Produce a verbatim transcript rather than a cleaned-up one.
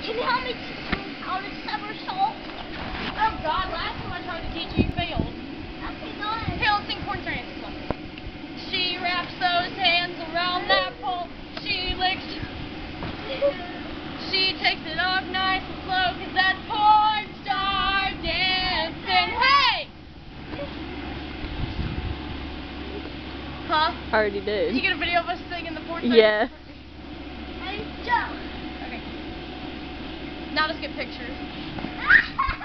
Can you help me teach how to somersault? Oh God, last time I tried to teach you, you failed. Okay, go ahead. Here, let's sing corn dance. Come on. She wraps those hands around that pole. She licks. She takes it off nice and slow, cause that's porn star dancing. Hey! Huh? I already did. Did you get a video of us singing the porn star? Yeah. Hey, Joe. Okay. Now let's get pictures.